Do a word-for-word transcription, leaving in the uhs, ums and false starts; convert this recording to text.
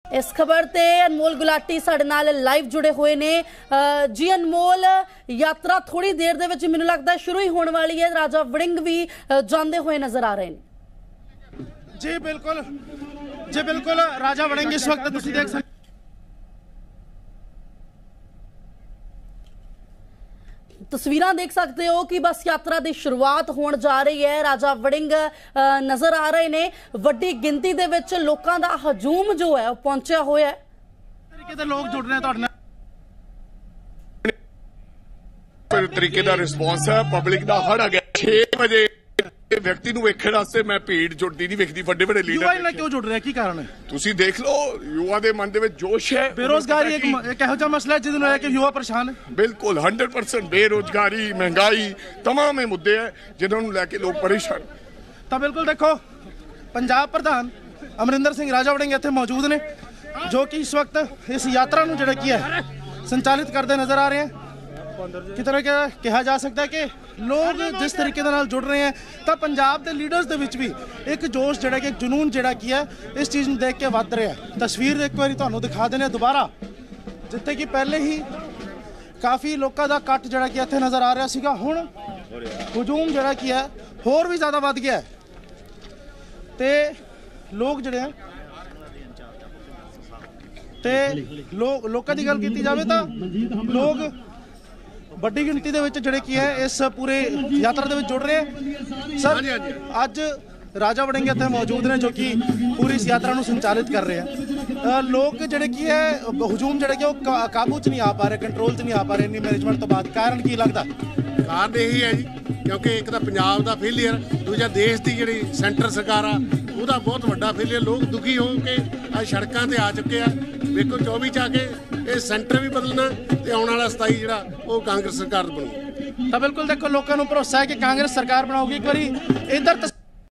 इस खबर ते अनमोल गुलाटी साडे नाल लाइव जुड़े हुए ने। जी अनमोल, यात्रा थोड़ी देर दे विच मैनूं लगदा शुरू ही होने वाली है। राजा वड़िंग भी जांदे हुए नजर आ रहे हैं। जी बिल्कुल, जी बिल्कुल, राजा वड़िंग इस वक्त तुसीं देख सकते तस्वीरां देख सकते हो कि बस यात्रा की शुरुआत होने जा रही है। राजा वड़िंग नजर आ रहे ने। वड्डी गिनती दे विच लोकां दा हजूम जो है पहुंचा होया है। तरीके दे लोग जुड़ रहे हैं तुहाडे नाल, तरीके दा रिस्पॉन्स है पब्लिक दा। हड़ आ गया छे बजे व्यक्ति ਨੂੰ ਵੇਖਣ ਵਾਸਤੇ ਮੈਂ ਭੀੜ ਜੁੜਦੀ ਨਹੀਂ ਵੇਖਦੀ। ਵੱਡੇ ਵੱਡੇ ਲੀਡਰ युवा इन्ना क्यों जुड़ रहे हैं, की कारण है? ਤੁਸੀਂ ਦੇਖ ਲਓ, युवा ਦੇ ਮਨ ਦੇ ਵਿੱਚ ਜੋਸ਼ ਹੈ। बेरोजगारी एक एक ਇਹੋ ਜਿਹਾ ਮਸਲਾ ਹੈ ਜਿਹਦੇ ਨਾਲ ਕਿ युवा परेशान है। बिल्कुल हंड्रेड परसेंट बेरोजगारी, महंगाई, तमाम ਇਹ ਮੁੱਦੇ ਹੈ ਜਿਨ੍ਹਾਂ ਨੂੰ ਲੈ ਕੇ ਲੋਕ ਪਰੇਸ਼ਾਨ। ਤਾਂ ਬਿਲकुल देखो, पंजाब प्रधान अमरिंदर सिंह राजा वड़िंग ਇੱਥੇ मौजूद ने, जो कि इस वक्त इस यात्रा ਨੂੰ ਜਿਹੜਾ ਕੀ ਹੈ संचालित करते नजर आ रहे हैं। किस तरह का कहा जा सकता है कि लोग जिस तरीके के नाल जुड़ रहे हैं, तो पंजाब के लीडर्स दे विच भी एक जोश जिहड़ा कि जुनून जिहड़ा की है इस चीज़ में देख के वध रहा है। तस्वीर एक बार तुहानूं दिखा देने दोबारा, जिथे कि पहले ही काफ़ी लोगों का कट जिहड़ा कि इत्थे नज़र आ रहा सीगा, हुण हजूम जिहड़ा की है होर भी ज़्यादा वध गया है। ते लोग जिहड़े हैं ते लोग लोगों की गल की जाए तो लोग ਵੱਡੀ ਗਿਣਤੀ ਦੇ ਵਿੱਚ ਜਿਹੜੇ ਕੀ ਹੈ ਇਸ ਪੂਰੇ ਯਾਤਰਾ ਦੇ ਵਿੱਚ ਜੁੜ ਰਹੇ हैं। ਸਰ ਅੱਜ ਰਾਜਾ ਵੜਿੰਗ ਇੱਥੇ ਮੌਜੂਦ ਨੇ, ਜੋ ਕਿ ਪੂਰੀ ਇਸ ਯਾਤਰਾ ਨੂੰ ਸੰਚਾਲਿਤ ਕਰ ਰਹੇ हैं। ਲੋਕ ਜਿਹੜੇ ਕੀ ਹੈ ਹਜੂਮ ਜਿਹੜੇ ਕਿ ਉਹ ਕਾਬੂ 'ਚ ਨਹੀਂ ਆ ਪਾ ਰਹੇ, ਕੰਟਰੋਲ 'ਚ ਨਹੀਂ ਆ ਪਾ ਰਹੇ ਇੰਨੀ ਮੈਨੇਜਮੈਂਟ ਤੋਂ ਬਾਅਦ। ਕਾਰਨ ਕੀ ਲੱਗਦਾ? ਕਾਰਨ ਇਹੀ ਹੈ ਜੀ, ਕਿਉਂਕਿ ਇੱਕ ਤਾਂ ਪੰਜਾਬ ਦਾ ਫੇਲੀਅਰ, ਦੂਜਾ ਦੇਸ਼ ਦੀ ਜਿਹੜੀ ਸੈਂਟਰ ਸਰਕਾਰ ਆ ਉਹਦਾ ਬਹੁਤ ਵੱਡਾ ਫੇਲੀਅਰ। ਲੋਕ ਦੁਖੀ ਹੋ ਕੇ ਅੱਜ ਸੜਕਾਂ ਤੇ ਆ ਚੁੱਕੇ ਆ। ਵੇਖੋ ਚੌਵੀ 'ਚ ਆ ਕੇ ਇਹ ਸੈਂਟਰ ਵੀ ਬਦਲਣਾ ਤੇ ਆਉਣ ਵਾਲਾ ਸਤਾਈ ਜਿਹੜਾ ਉਹ ਕਾਂਗਰਸ ਸਰਕਾਰ ਬਣੂ। ਤਾਂ ਬਿਲਕੁਲ ਦੇਖੋ, ਲੋਕਾਂ ਨੂੰ ਭਰੋਸਾ ਹੈ ਕਿ ਕਾਂਗਰਸ ਸਰਕਾਰ ਬਣਾਉਗੀ। ਇੱਕ ਵਾਰੀ ਇੱਧਰ